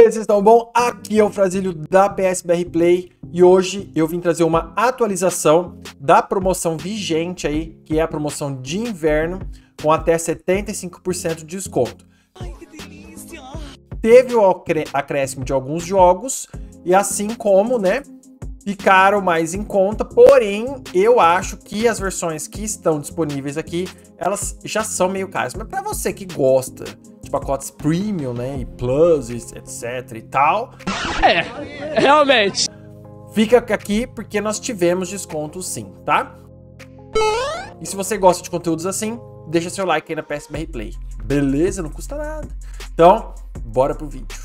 aí, vocês estão bom? Aqui é o Frazílio da PSBR Play e hoje eu vim trazer uma atualização da promoção vigente aí, que é a promoção de inverno com até 75% de desconto. Ai, que delícia! Teve o acréscimo de alguns jogos e assim como, né, ficaram mais em conta, porém eu acho que as versões que estão disponíveis aqui, elas já são meio caras, mas para você que gosta de pacotes premium, né, e plus, etc e tal, Realmente. fica aqui porque nós tivemos desconto sim, tá? E se você gosta de conteúdos assim, deixa seu like aí na PSBR Play, beleza? Não custa nada. Então, bora pro vídeo.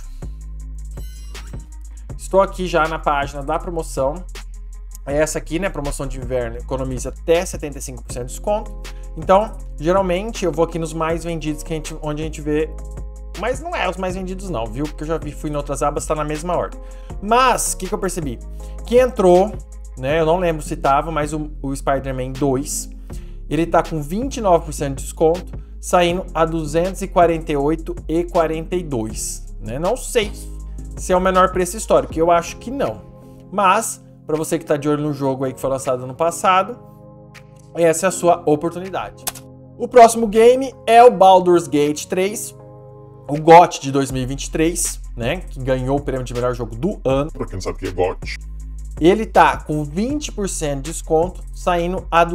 Estou aqui já na página da promoção. É essa aqui, né? Promoção de inverno, economiza até 75% de desconto. Então, geralmente eu vou aqui nos mais vendidos, onde a gente vê. Mas não é os mais vendidos não, viu? Porque eu já fui em outras abas, tá na mesma ordem. Mas, o que eu percebi? Que entrou, né? Eu não lembro se tava, mas o Spider-Man 2, ele tá com 29% de desconto, saindo a R$ 248,42, né? Não sei se é o menor preço histórico, eu acho que não. Mas, para você que tá de olho no jogo aí que foi lançado ano passado, essa é a sua oportunidade. O próximo game é o Baldur's Gate 3, o GOT de 2023, né? Que ganhou o prêmio de melhor jogo do ano. Pra quem não sabe o que é GOT. Ele tá com 20% de desconto, saindo a R$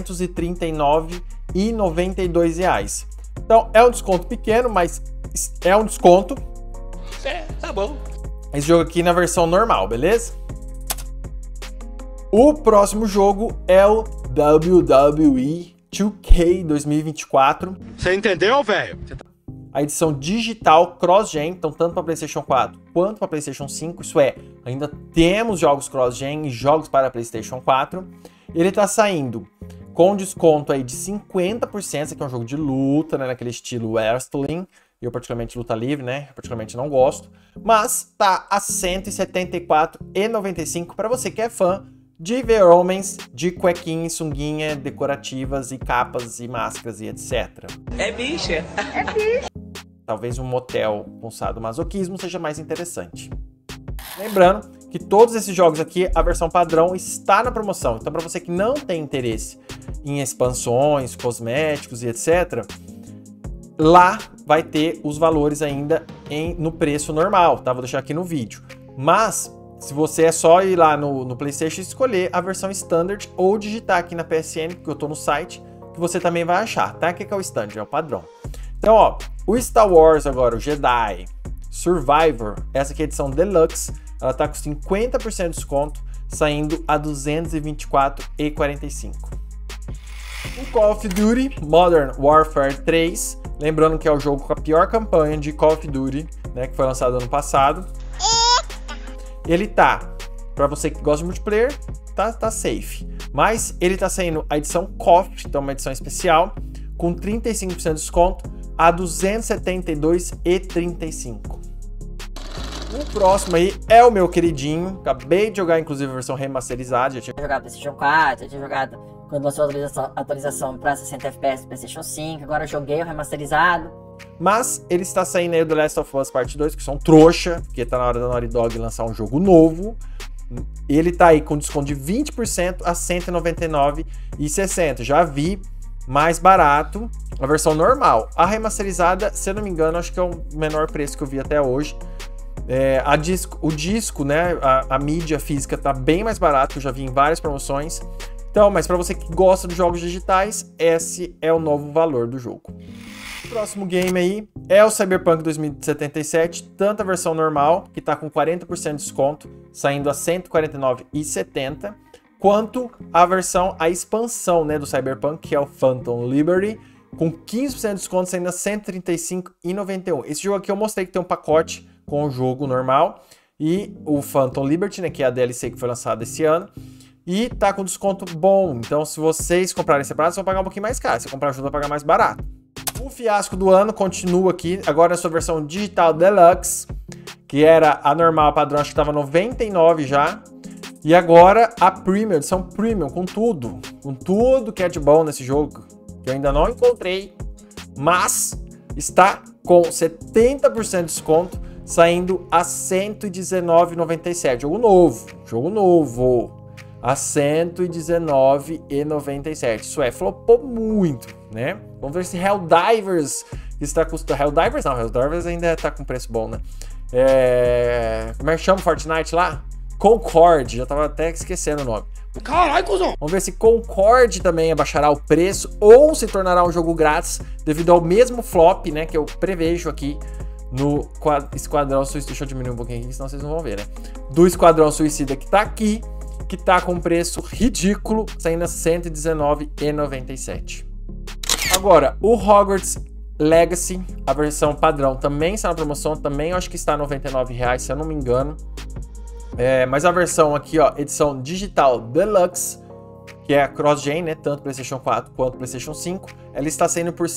239,92. Então, é um desconto pequeno, mas é um desconto. Tá bom. Esse jogo aqui na versão normal, beleza? O próximo jogo é o WWE 2K 2024. Você entendeu, velho? A edição digital cross-gen, então tanto para PlayStation 4 quanto para PlayStation 5. Isso é, ainda temos jogos cross-gen e jogos para PlayStation 4. Ele tá saindo com desconto aí de 50%. Esse aqui é um jogo de luta, né? Naquele estilo wrestling. Eu particularmente luta livre, né? Eu particularmente não gosto. Mas tá a R$ 174,95 para você que é fã de ver homens de cuequinha e sunguinha decorativas e capas e máscaras e etc. É bicha! Talvez um motel com sadomasoquismo seja mais interessante. Lembrando que todos esses jogos aqui, a versão padrão está na promoção. Então, para você que não tem interesse em expansões, cosméticos e etc., lá vai ter os valores ainda no preço normal, tá? Vou deixar aqui no vídeo. Mas, se você é só ir lá no PlayStation e escolher a versão Standard ou digitar aqui na PSN, porque eu tô no site, que você também vai achar, tá? O que é o Standard? É o padrão. Então, ó, o Star Wars agora, o Jedi Survivor, essa aqui é a edição Deluxe, ela tá com 50% de desconto, saindo a R$ 224,45. O Call of Duty Modern Warfare 3, lembrando que é o jogo com a pior campanha de Call of Duty, né, que foi lançado ano passado. Ele tá, para você que gosta de multiplayer, tá safe. Mas ele tá saindo a edição KOF, então uma edição especial, com 35% de desconto, a R$ 272,35. O próximo aí é o meu queridinho. Acabei de jogar, inclusive, a versão remasterizada. Já tinha jogado PlayStation 4, eu tinha jogado quando lançou a atualização para 60 FPS do PlayStation 5, agora eu joguei o remasterizado. Mas ele está saindo aí do Last of Us Part 2, que são trouxa, porque tá na hora da Naughty Dog lançar um jogo novo. Ele tá aí com desconto de 20% a R$ 199,60. Já vi mais barato a versão normal. A remasterizada, se eu não me engano, acho que é o menor preço que eu vi até hoje. O disco, né, a mídia física tá bem mais barato, eu já vi em várias promoções. Então, mas para você que gosta de jogos digitais, esse é o novo valor do jogo. O próximo game aí é o Cyberpunk 2077, tanto a versão normal, que tá com 40% de desconto, saindo a R$ 149,70, quanto a expansão, né, do Cyberpunk, que é o Phantom Liberty, com 15% de desconto, saindo a R$ 135,91. Esse jogo aqui eu mostrei que tem um pacote com o jogo normal e o Phantom Liberty, né, que é a DLC que foi lançada esse ano. E tá com desconto bom, então se vocês comprarem separado, vocês vão pagar um pouquinho mais caro. Se comprar junto, vai pagar mais barato. O fiasco do ano continua aqui, agora na sua versão digital Deluxe, que era a normal padrão, acho que tava 99 já. E agora a Premium, edição Premium, com tudo que é de bom nesse jogo, que eu ainda não encontrei, mas está com 70% de desconto, saindo a R$ 119,97. Jogo novo. A R$ 119,97. Isso é, flopou muito, né? Vamos ver se Helldivers está custando... Helldivers não, Helldivers ainda tá com preço bom, né? Como é que chama o Fortnite lá? Concord, já tava até esquecendo o nome. Caralho, cuzão! Vamos ver se Concord também abaixará o preço ou se tornará um jogo grátis devido ao mesmo flop, né, que eu prevejo aqui no Esquadrão Suicida. Deixa eu diminuir um pouquinho aqui, senão vocês não vão ver, né? Do Esquadrão Suicida que tá aqui, que tá com um preço ridículo, saindo a R$ 119,97. Agora, o Hogwarts Legacy, a versão padrão, também está na promoção, também eu acho que está R$ 99,00, se eu não me engano. Mas a versão aqui, ó, edição digital Deluxe, que é a cross-gen, né, tanto PlayStation 4 quanto PlayStation 5, ela está saindo por R$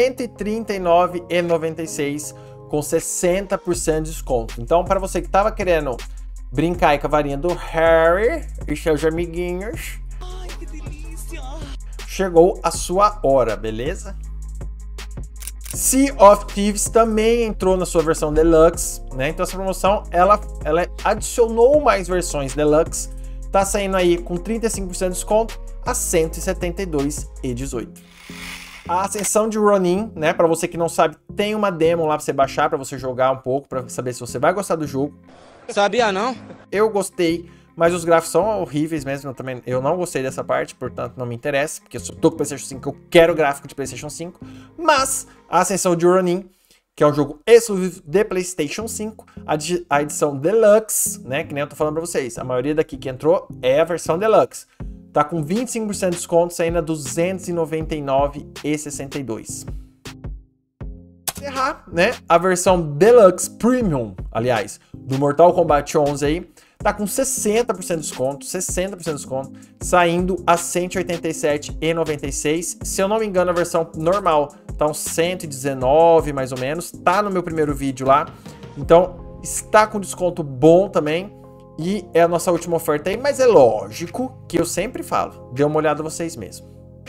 139,96 com 60% de desconto. Então, para você que estava querendo brincar aí com a varinha do Harry e seus amiguinhos, Ai, que delícia. chegou a sua hora, beleza? Sea of Thieves também entrou na sua versão Deluxe, né? Então essa promoção, ela adicionou mais versões Deluxe, tá saindo aí com 35% de desconto a R$ 172,18. A Ascensão de Ronin, né? Para você que não sabe, tem uma demo lá para você baixar, para você jogar um pouco, para saber se você vai gostar do jogo. Sabia não? Eu gostei, mas os gráficos são horríveis mesmo. Eu não gostei dessa parte, portanto não me interessa, porque eu tô com o PlayStation 5, eu quero gráfico de PlayStation 5. Mas a Ascensão de Ronin, que é um jogo exclusivo de PlayStation 5, a edição Deluxe, né? Que nem eu tô falando pra vocês, a maioria daqui que entrou é a versão Deluxe. Tá com 25% de desconto, saindo a R$ 299,62. Encerrar, né? A versão Deluxe Premium, aliás, do Mortal Kombat 11 aí, tá com 60% de desconto, saindo a R$ 187,96. Se eu não me engano, a versão normal tá uns 119, mais ou menos. Tá no meu primeiro vídeo lá. Então, está com desconto bom também. E é a nossa última oferta aí, mas é lógico que eu sempre falo. Dê uma olhada vocês mesmos.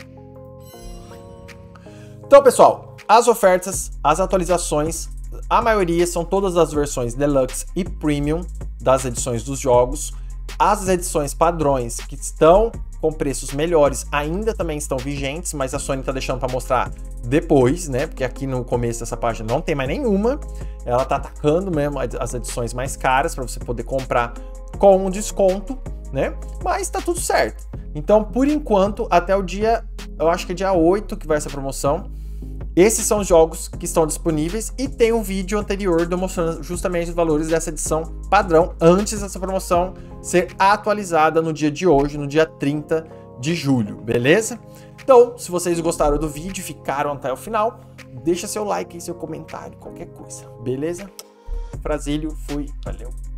Então, pessoal, as ofertas, as atualizações, a maioria são todas as versões Deluxe e Premium das edições dos jogos. As edições padrões que estão com preços melhores ainda também estão vigentes, mas a Sony tá deixando para mostrar depois, né? Porque aqui no começo dessa página não tem mais nenhuma. Ela tá atacando mesmo as edições mais caras para você poder comprar com um desconto, né? Mas tá tudo certo. Então, por enquanto, até o dia, eu acho que é dia 8 que vai essa promoção. Esses são os jogos que estão disponíveis e tem um vídeo anterior mostrando justamente os valores dessa edição padrão antes dessa promoção ser atualizada no dia de hoje, no dia 30 de julho, beleza? Então, se vocês gostaram do vídeo, ficaram até o final, deixa seu like e seu comentário, qualquer coisa, beleza? Frasílio, fui, valeu!